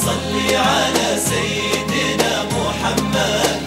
صل على سيدنا محمد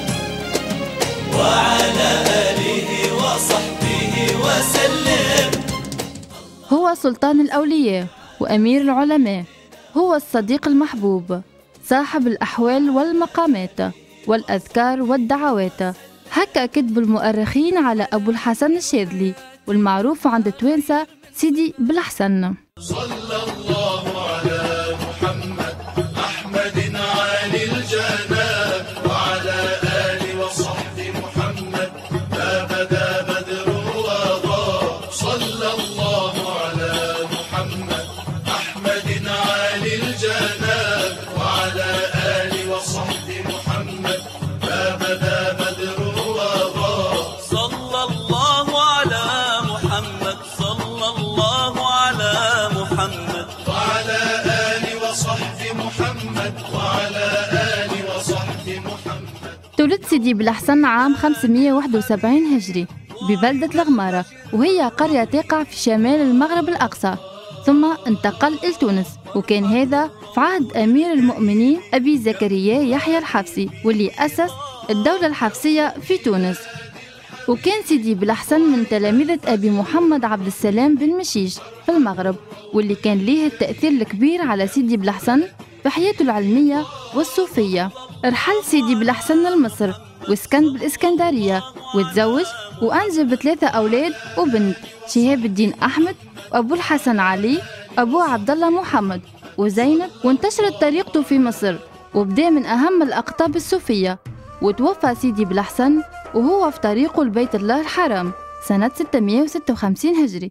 وعلى آله وصحبه وسلم. هو سلطان الأولياء وأمير العلماء، هو الصديق المحبوب، صاحب الأحوال والمقامات والأذكار والدعوات. هكا كتب المؤرخين على أبو الحسن الشاذلي، والمعروف عند التوانسة سيدي بلحسن. صلى الله على محمد أحمد عالي الجناب وعلى آل وصحب محمد ما بدا بدر وضاء. صلى الله على محمد أحمد عالي الجناب وعلى آل وصحب محمد ما بدا بدر وضاء. صلى الله على محمد صلى الله على محمد وعلى آل وصحب محمد وعلى آل وصحب محمد. تولد سيدي بلحسن عام 571 هجري ببلدة الغمارة، وهي قرية تقع في شمال المغرب الأقصى، ثم انتقل إلى تونس، وكان هذا في عهد أمير المؤمنين أبي زكريا يحيى الحفصي، واللي أسس الدولة الحفصية في تونس. وكان سيدي بلحسن من تلامذة أبي محمد عبد السلام بن مشيش في المغرب، واللي كان ليه التأثير الكبير على سيدي بلحسن في حياته العلمية والصوفية. رحل سيدي بلحسن لمصر وسكن بالإسكندرية، وتزوج وأنجب 3 أولاد وبنت، شهاب الدين أحمد وأبو الحسن علي أبو عبد الله محمد وزينب. وانتشرت طريقته في مصر وبدأ من أهم الأقطاب الصوفية. وتوفى سيدي بلحسن وهو في طريقه لبيت الله الحرام سنة 656 هجري.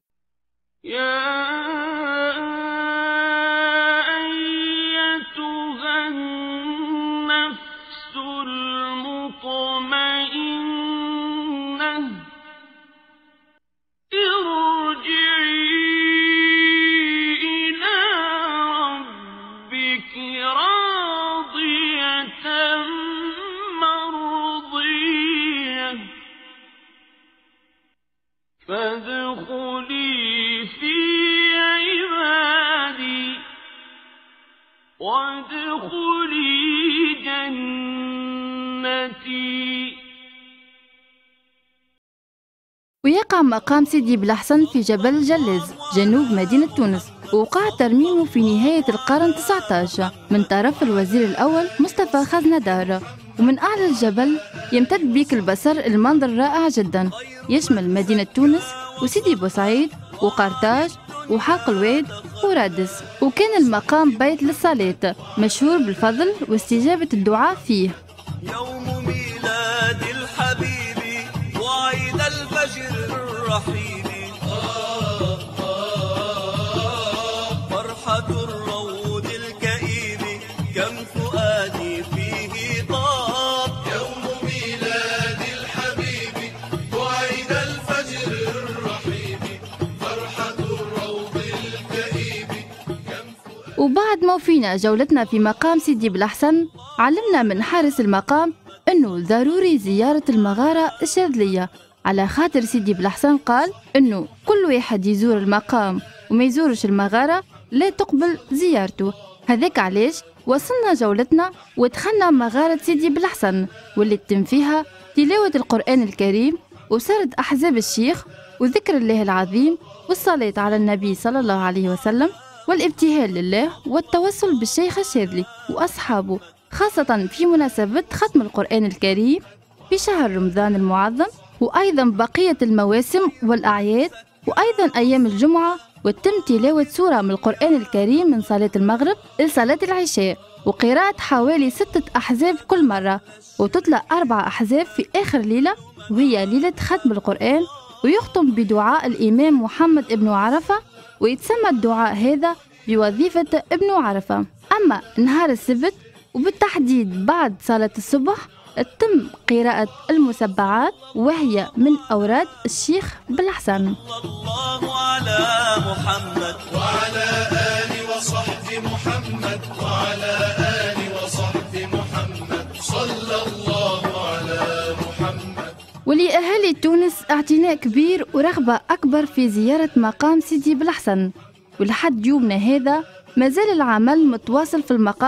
فادخلي في عبادي وادخلي جنتي. ويقع مقام سيدي بلحسن في جبل الجلاز جنوب مدينة تونس، ووقع ترميمه في نهاية القرن 19 من طرف الوزير الأول مصطفى خزندار. ومن أعلى الجبل يمتد بيك البصر المنظر رائع جدا، يشمل مدينة تونس وسيدي بوسعيد وقرطاج وحاق الواد ورادس. وكان المقام بيت للصلاة مشهور بالفضل واستجابة الدعاء فيه. يوم ميلاد الحبيب وعيد الفجر الرحيم فرحة الروض الكئيب كم فؤادي فيه طاب. يوم ميلاد الحبيب وعيد الفجر الرحيم فرحة الروض الكئيب كم فؤادي. وبعد ما وفينا جولتنا في مقام سيدي بلحسن، علمنا من حارس المقام انه ضروري زيارة المغارة الشاذلية، على خاطر سيدي بلحسن قال انه كل واحد يزور المقام وما يزورش المغارة لا تقبل زيارته. هذاك علاش وصلنا جولتنا ودخلنا مغارة سيدي بلحسن، واللي تتم فيها تلاوة القرآن الكريم وسرد أحزاب الشيخ وذكر الله العظيم والصلاة على النبي صلى الله عليه وسلم والابتهال لله والتوسل بالشيخ الشاذلي وأصحابه، خاصة في مناسبة ختم القرآن الكريم في شهر رمضان المعظم، وأيضا بقية المواسم والأعياد، وأيضا أيام الجمعة. وتم تلاوة سورة من القرآن الكريم من صلاة المغرب إلى صلاة العشاء، وقراءة حوالي 6 أحزاب كل مرة، وتطلع 4 أحزاب في آخر ليلة وهي ليلة ختم القرآن. ويختم بدعاء الإمام محمد ابن عرفة، ويتسمى الدعاء هذا بوظيفة ابن عرفة. أما نهار السبت وبالتحديد بعد صلاة الصبح تتم قراءة المسبعات، وهي من أوراد الشيخ بلحسن. الله على محمد وعلى آل وصحب محمد وعلى آل وصحب محمد صلى الله على محمد. ولأهالي تونس اعتناء كبير ورغبة أكبر في زيارة مقام سيدي بلحسن، ولحد يومنا هذا ما زال العمل متواصل في المقام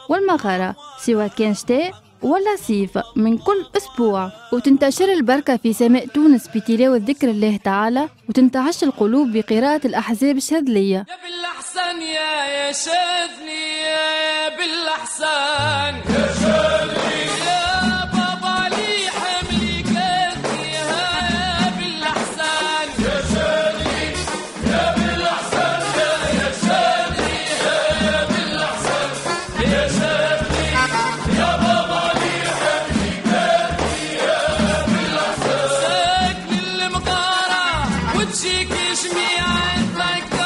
والمغارة، سواء كان شتاء ولا صيف، من كل أسبوع، وتنتشر البركة في سماء تونس بتلاوة ذكر الله تعالى، وتنتعش القلوب بقراءة الأحزاب الشاذلية. يا بالأحسن يا شاذلي يا بالأحسن يا شاذلي يا بابا لي حملي كاذلي يا بالأحسن يا شاذلي يا بالأحسن يا شاذلي يا بالأحسن يا شاذلي يا بابا لي حملي كاذلي يا بالأحسن ساكن المغارة وتجيك جميع الطايق